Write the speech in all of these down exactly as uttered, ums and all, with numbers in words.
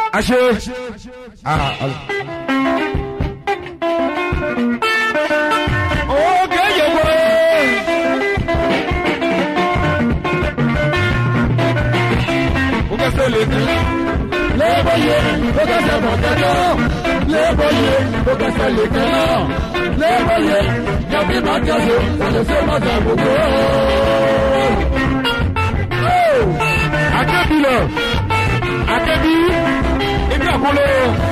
Ache. Ah. Okay, you boy. Oga sele. Le boye, oga se bokano. Le boye, oga sele kana. Le boye, ya bi ma kaso, le se ma da bobo. Oh! Akabilo. Akabi. Ebi akolo.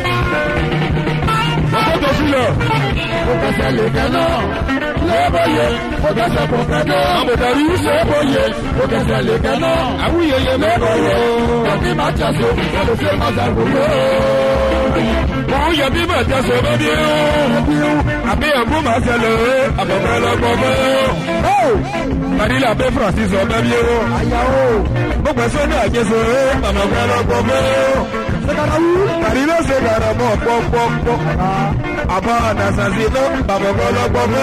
Boko to silo. Oga sele kana. Le boye, oga se bokano. Amodari le boye, oga sele kana. Awuye ye le boye. Ya bi ma kaso, le se ma da bobo. Oh, ya bi ma kaso baby. Abi abu ma sele, abokalo bobo. Oh! Mari la be Francis o baby o. Aya o. Gbogbo so na jeso, abokalo bobo. Mari lo se gara mo po po po. Aba na sazino, abokalo bobo.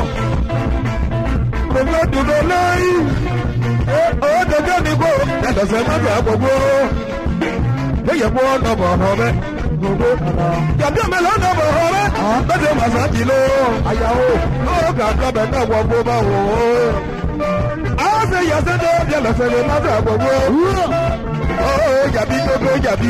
Gbogbo du do lori. Eh, oh, dojo ni bo. Ya do se ma ta bobo. Oye bo no bo ho be. Yàbí ọmọ ẹlọ náà bọ̀ ọ̀rẹ́. Bẹ́ẹ̀ni ọmọ àṣà ti lọ. Àyàwó. Ó kà kábẹ̀ náà wọ bó bá wò ó. Àwọn ṣe yàtọ̀ tó bí ẹlẹ́sẹ̀ lè má dà gbogbo. Ó yàbí gbogbo yàbí.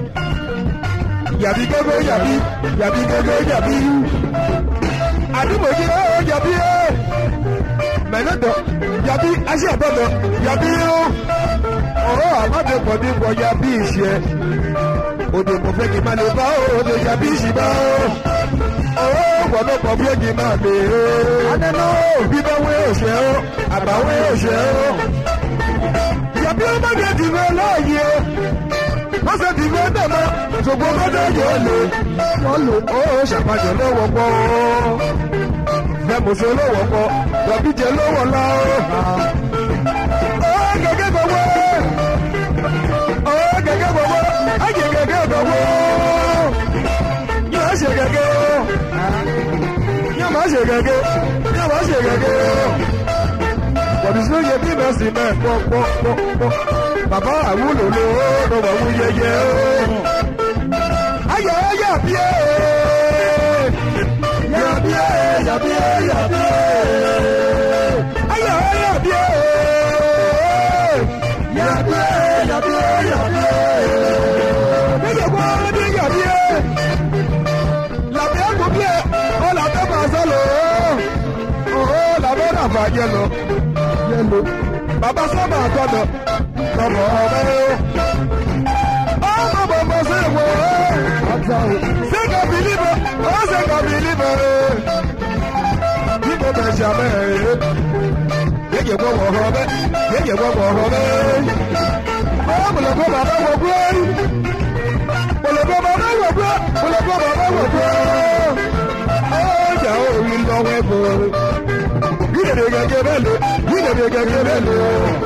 Yàbí gbogbo yàbí. Yàbí gbogbo yàbí. Àdúgbò yìí ó yàbí ó. Mẹ̀lẹ́dọ̀ yàbí aṣẹ́ àbọ̀dọ̀ yàbí ó. Ọ̀rọ̀ àmọ́dé pọ̀ yàbí ìṣe. Ode mo fẹ́ kí n máa lè bá o, ode yàbí ìṣìbá o. Owó gbọ́dọ̀ pọ̀ fún èjì máa lè o. Anẹ́nà bíbá wé òṣè o, àbáwé òṣè o. Yàbí ó má lè dìbò láàyè o. Wọ́n ṣe dìbò dàmọ́, ṣùgbọ́n gbọ́dọ̀ yóò lò. Wọ́n lò ó ṣàpàjọ lọ́wọ́ pọ̀ o. Fẹ́mùsọ lọ́wọ́ pọ̀, Yọ̀bíjẹ lọ́wọ́ lá o. Ó gẹ́gẹ́ gbọ́wọ́. Ó gẹ́gẹ́ gbọ́wọ́. Ayé gẹ́gẹ́ gbọ́wọ́. Yóò ṣe gẹ́gẹ́ o. Yóò má ṣe gẹ́gẹ́. Yóò má ṣe gẹ́gẹ́ o. Bọ̀dùsí yẹ bí mẹ́sì mẹ́ pọ́ pọ́ pọ́ pọ́. Bàbá àwúlò ló lọ́wọ́ wú yẹyẹ o. Ayé yàbí ẹ̀. Yàbí ẹ̀ yàbí ẹ̀ yàbí ẹ̀. Ayé yàbí ẹ̀. Yàbí ẹ̀ yàbí ẹ̀ yàbí ẹ̀. Nígbà wo ni yàbí ẹ̀? Làbẹ́ àgùnbí ẹ̀ ó làbẹ́ máa sọ̀lọ̀ ó làbẹ́ ràfà yẹlò yẹlò. Bàbá sábà gbọ́dọ̀ lọ́mọ ọ̀rẹ́ o. Ó mọ̀ bọ̀ bọ̀ sí ìwọ̀ o. Sẹ́kà bìlíbọ̀ ó sẹ́kà bìlíbọ̀ o. Bí mo bẹ̀ ṣàmẹ́ rẹ̀ yéyè gbọ́ wọ̀ ọ̀rọ̀ bẹ́ yéyè gbọ́ wọ̀ ọ̀rọ̀ bẹ́. Ó mọ̀lẹ́kọ́ bàbá wọ̀ gbọ́ rí. Mọ̀lẹ́kọ́ bàbá wọ̀ gbọ́ mọ̀lẹ́kọ́ bàbá wọ̀ gbọ́. Ó jà ó rí lọ́wọ́ ẹ̀bùn rẹ̀. Yíyèrè gẹ́gẹ́ bẹ́ẹ̀ lò yíyèrè gẹ́gẹ́ bẹ́ẹ̀ lò.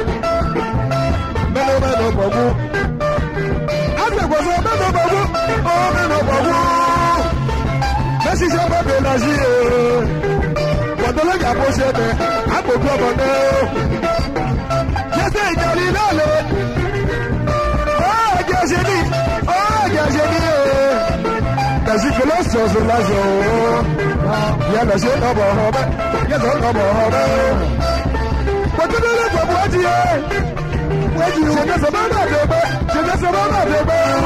Mẹ́nu mẹ́nu bọ̀ wú. Àgbẹ̀gbọ̀sọ̀ mẹ́nu bọ̀ wú. Ó mẹ́nu bọ̀ wú. Mẹ́sísẹ́ bẹ́ẹ̀ la sí e. Bọ̀dọ̀lẹ́gà bó ṣe bẹ̀ àgbòkú ọmọ náà. Yẹ́sẹ̀ ìjọba náà lè. Ó ẹ̀jẹ̀ ṣe ní. Ó ẹ̀jẹ̀ ṣe ní o. Tẹ̀sí kìlọ̀ sọ̀sọ̀ lásọ̀ o. Yẹ́lẹ̀ ṣe ọmọ ọ̀hún bẹ́ẹ̀. Yẹ́sẹ̀ ọmọ ọ̀hún bẹ́ẹ̀. Bọ̀dọ̀lẹ́gà bọ̀ bọ̀ ti yẹ. Ṣèjẹsẹ̀ bá náà dé bẹ́ẹ̀. Ṣèjẹsẹ̀ bá náà dé bẹ́ẹ̀.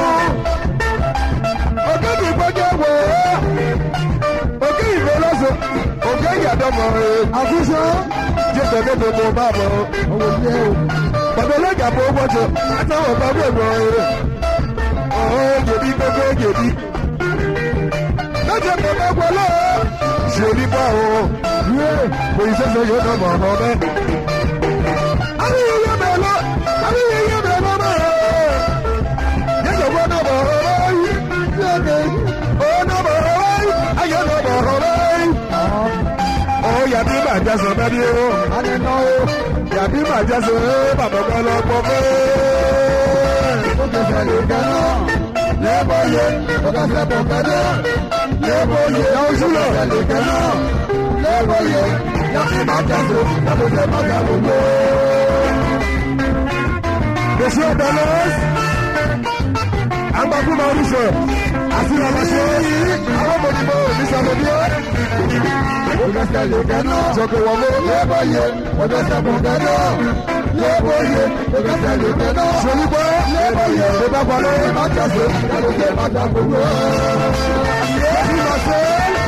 Òkè kì í gbọ́dọ̀ wò ó. Òkè ìfẹ́ lọ́sọ̀. Òkè ìyàdọ́mọ̀ rẹ̀. Àfúnṣọ́. Jẹ́sẹ̀ tó tó bá bọ̀. Owó ilé o. Bọ̀dọ̀lẹ́gà bọ̀ wọ́jọ. Àtàwọn bá bọ̀ bọ̀ rẹ̀. Ọ̀hún jèbí gbogbo jèbí. Lọ́jọ́ tó bá gbọ́ lọ́wọ́. Ṣé o ní bá o? Kò ì sẹ́sẹ̀ yóò dọ̀ mọ̀ ọ́ bẹ́ẹ̀. Àbíyí yóò bẹ̀ lọ. Àbíyí yóò bẹ̀ lọ mọ̀ ọ́. Jẹ́sẹ̀ gbọ́ dọ̀ mọ̀ ọ́ báyìí. Ó dọ̀ mọ̀ ọ́ báyìí. Ayọ̀ dọ̀ mọ̀ ọ́ báyìí. Ó yàbí bàjẹ́ sọ bẹ́ẹ̀ bí o. Adẹ́nà o. Yàbí bàjẹ́ sọ bàbá bọ́ lọ pọ̀ fẹ́. Ó kẹsẹ̀ lè kẹ́ náà. Lẹ́bọ̀ yẹ. Ó kẹsẹ̀ bọ̀ kẹ́ náà. Lẹ́bọ̀ yẹ. Yàwó ṣúlọ̀. Ó kẹsẹ̀ lè kẹ́ náà. Lẹ́bọ̀ yẹ. Yàbí bàjẹ́ sọ bàbá bọ́ lọ pọ̀ fẹ́. Monsieur Dallas, Agbábú máa ń sọ. Àti ọ̀la ṣe àwọn ọmọdébọ̀ ní sàmódìọ́. Òkèsè lè kẹ́nà. Sọ̀kè wọ̀ mọ́. Lébọ̀ yẹ. Òkèsè mọ̀ kẹ́nà. Lébọ̀ yẹ. Òkèsè lè kẹ́nà. Sọ̀rọ̀ lébọ̀ yẹ. Ṣé bá balẹ̀? Má jàse. Kálukè má jà gbogbo. Yéèdì máa ṣe.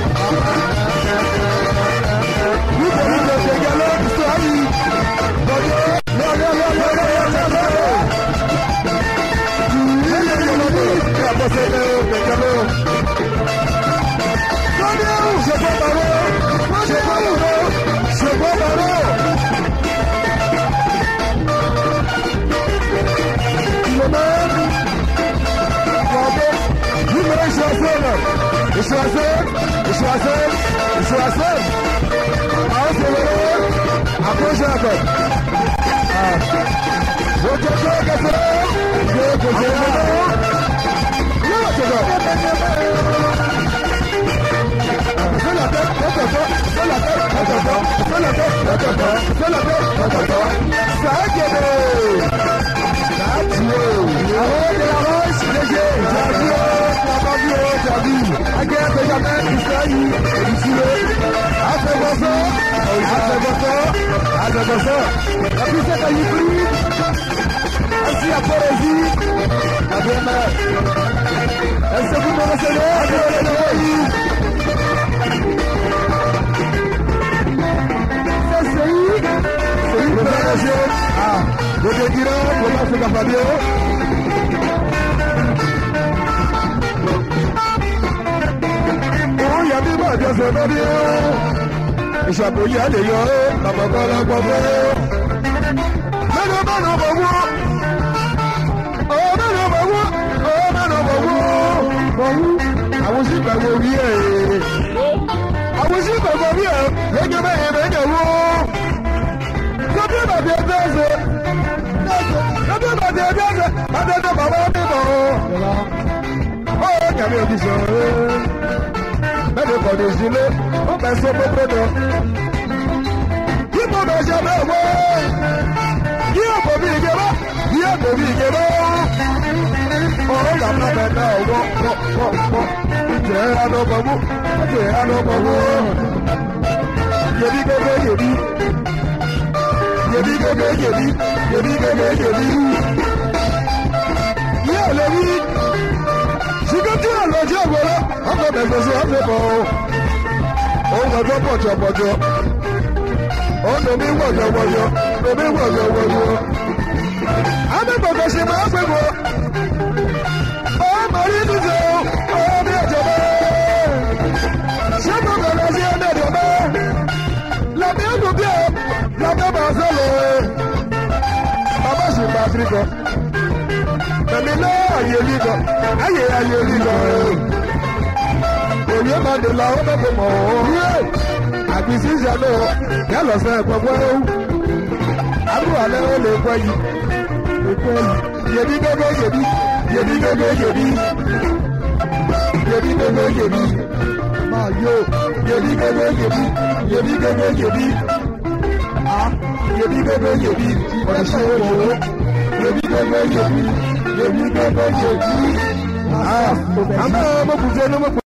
Níbo ni mo ṣe yẹ lọ́dún sọ ayé? Bọ̀dé. Lọ́lọ́lọ́lọ́lọ́lọ́lọ́. Ìṣàkóyè àlè yọ ẹ́ bàbá kọ́lá pọ̀ fẹ́. Mẹ́nu mẹ́nu bọ̀ wọ́. Ọ̀ mẹ́nu bọ̀ wọ́. Ọ̀ mẹ́nu bọ̀ wọ́. Bọ̀wú. Àwọn sì gbàgbọ́ orí ẹ̀. Àwọn sì gbàgbọ́ orí ẹ̀. Lẹ́jọ́ bẹ́ẹ̀ bẹ́ẹ̀ wọ́. Lọ́bí bàbí ẹgbẹ́ ẹ̀sẹ̀. Lọ́bí bàbí ẹgbẹ́ ẹ̀sẹ̀. Bàbí ẹgbẹ́ bàbá mi bọ̀. Ó kàmí òbí sọ̀rọ̀. Mẹ́nu kọ̀ ní ìsílẹ̀. Ó bẹ̀ sọ gbogbo náà. Kí mo bẹ̀ ṣe bẹ́ẹ̀ wọ́? Kí ọ̀pọ̀ mi ìgbé wá? Kí ọ̀pọ̀ mi ìgbé wá? Ọ̀rọ̀ làbá bẹ̀ náà wọ́ pọ̀ pọ̀ pọ̀. Jẹ́ adọ́gbọ̀mú, jẹ́ adọ́gbọ̀mú. Yèmí gẹ́gẹ́ yèmí. Yèmí gẹ́gẹ́ yèmí. Yèmí gẹ́gẹ́ yèmí. Yé ọ̀lẹ́ wí. Ṣùgbọ́n tí àlọ́jọ́ ògbọ́rọ́, ọkọ̀ bẹ̀rẹ̀ sí ọ̀fẹ́ bọ̀ ọ́. Òun ọjọ́ pọ̀jọpọ̀jọ. Òun lómi wọ̀jọ̀wọ̀jọ. Lómi wọ̀jọ̀wọ̀jọ. Adébọ̀gbọ̀ ṣe máa ń pè bọ̀. Ọmọ rí dùjọ. Ọmọ ẹ̀jọ̀ bẹ́ẹ̀. Ṣé mo bẹ̀rẹ̀ sí ẹ̀mí ẹ̀jọ̀ bẹ́ẹ̀? Làbí ẹ̀dùn bí ẹ̀. Làbí ẹ̀bà sọ̀lọ̀. Bàbá ṣì ń bá Áfíríkà. Tẹ̀mí náà àyè lílọ. Ayè ayè lílọ. Òye máa dè la ọmọ bò mọ̀ ọ́. Àgbìsí ìṣẹ̀lẹ̀ ọ̀ yálọ̀ sẹ́ ẹ̀pọ̀ gbọ́dọ̀. Àbúrò alẹ́ ó lè pẹ́ yìí. Yèmí gẹ́gẹ́ yèmí. Yèmí gẹ́gẹ́ yèmí. Yèmí gẹ́gẹ́ yèmí. Máa yó. Yèmí gẹ́gẹ́ yèmí. Yèmí gẹ́gẹ́ yèmí. Yèmí gẹ́gẹ́ yèmí. Ọ̀ṣẹ́ òwò. Yèmí gẹ́gẹ́ yèmí. Yèmí gẹ́gẹ́ yèmí. Àmọ́ ọmọkùnrin ọmọkùnrin.